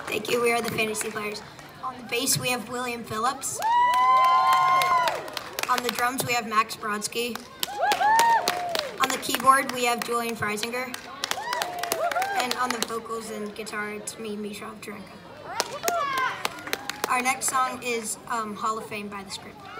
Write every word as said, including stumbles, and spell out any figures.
Thank you. We are the Fantasy Players. On the bass, we have William Phillips. On the drums, we have Max Brodsky. On the keyboard, we have Julian Freisinger. And on the vocals and guitar, it's me, Misha Ovcharenko. Our next song is um, Hall of Fame by The Script.